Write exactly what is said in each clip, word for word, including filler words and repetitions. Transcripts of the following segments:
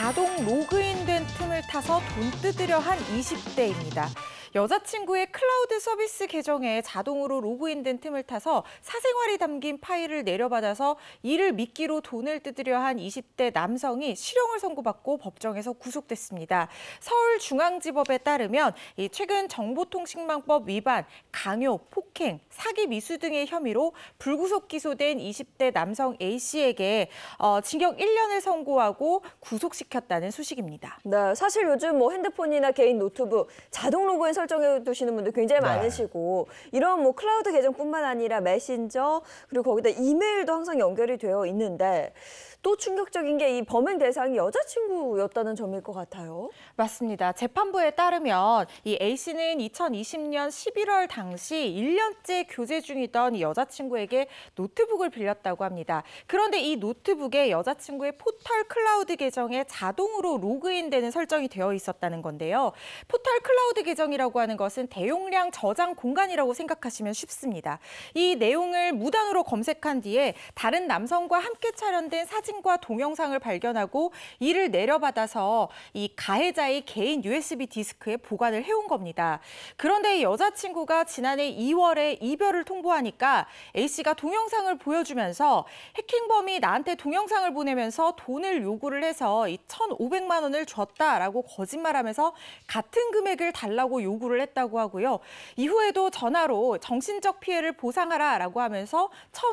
자동 로그인된 틈을 타서 돈 뜯으려 한 이십 대입니다. 여자친구의 클라우드 서비스 계정에 자동으로 로그인된 틈을 타서 사생활이 담긴 파일을 내려받아서 이를 미끼로 돈을 뜯으려 한 이십 대 남성이 실형을 선고받고 법정에서 구속됐습니다. 서울중앙지법에 따르면 최근 정보통신망법 위반, 강요, 폭행, 사기 미수 등의 혐의로 불구속 기소된 이십 대 남성 A씨에게 어, 징역 일 년을 선고하고 구속시켰다는 소식입니다. 네, 사실 요즘 뭐 핸드폰이나 개인 노트북 자동 로그인 설정해 두시는 분들 굉장히 네. 많으시고 이런 뭐 클라우드 계정뿐만 아니라 메신저 그리고 거기다 이메일도 항상 연결이 되어 있는데 또 충격적인 게 이 범행 대상이 여자친구였다는 점일 것 같아요. 맞습니다. 재판부에 따르면 이 A씨는 이천이십 년 십일월 당시 일 년째 교제 중이던 이 여자친구에게 노트북을 빌렸다고 합니다. 그런데 이 노트북에 여자친구의 포털 클라우드 계정에 자동으로 로그인되는 설정이 되어 있었다는 건데요. 포털 클라우드 계정이라고 하는 것은 대용량 저장 공간이라고 생각하시면 쉽습니다. 이 내용을 무단으로 검색한 뒤에 다른 남성과 함께 촬영된 사진과 동영상을 발견하고 이를 내려받아서 이 가해자의 개인 유에스비 디스크에 보관을 해온 겁니다. 그런데 여자친구가 지난해 이월에 이별을 통보하니까 A씨가 동영상을 보여주면서 해킹범이 나한테 동영상을 보내면서 돈을 요구를 해서 이 천오백만 원을 줬다라고 거짓말하면서 같은 금액을 달라고 요구를 했다고 하고요. 이후에도 전화로 정신적 피해를 보상하라라고 하면서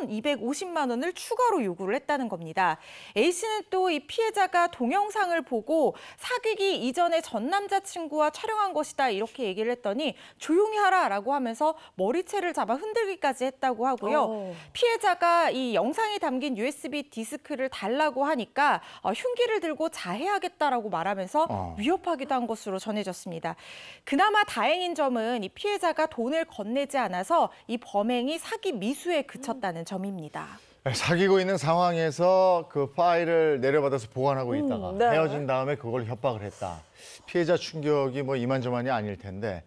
천이백오십만 원을 추가로 요구를 했다는 겁니다. A씨는 또 이 피해자가 동영상을 보고 사귀기 이전에 전 남자친구와 촬영한 것이다 이렇게 얘기를 했더니 조용히 하라라고 하면서 머리채를 잡아 흔들기까지 했다고 하고요. 오. 피해자가 이 영상이 담긴 유에스비 디스크를 달라고 하니까 어, 흉기를 들고 자해하겠다라고 말하면서 어. 위협하기도 한 것으로 전해졌습니다. 그나마 다행인 점은 이 피해자가 돈을 건네지 않아서 이 범행이 사기 미수에 그쳤다는 점입니다. 사귀고 있는 상황에서 그 파일을 내려받아서 보관하고 있다가 음, 네. 헤어진 다음에 그걸 협박을 했다. 피해자 충격이 뭐 이만저만이 아닐 텐데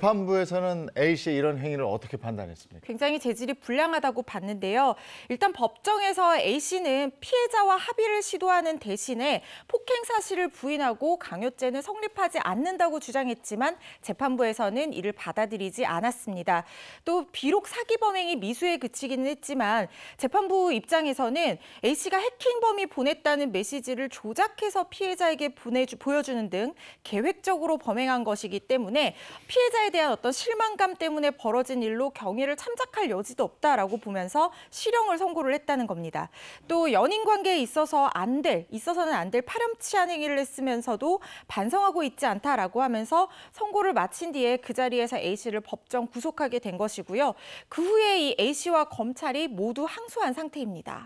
재판부에서는 A씨의 이런 행위를 어떻게 판단했습니까? 굉장히 재질이 불량하다고 봤는데요. 일단 법정에서 A씨는 피해자와 합의를 시도하는 대신에 폭행 사실을 부인하고 강요죄는 성립하지 않는다고 주장했지만 재판부에서는 이를 받아들이지 않았습니다. 또 비록 사기 범행이 미수에 그치기는 했지만 재판부 입장에서는 A씨가 해킹범이 보냈다는 메시지를 조작해서 피해자에게 보내주, 보여주는 등 계획적으로 범행한 것이기 때문에 피해자에 대한 어떤 실망감 때문에 벌어진 일로 경위를 참작할 여지도 없다라고 보면서 실형을 선고를 했다는 겁니다. 또 연인 관계에 있어서 안 될, 있어서는 안 될 파렴치한 행위를 했으면서도 반성하고 있지 않다라고 하면서 선고를 마친 뒤에 그 자리에서 A씨를 법정 구속하게 된 것이고요. 그 후에 이 A씨와 검찰이 모두 항소한 상태입니다.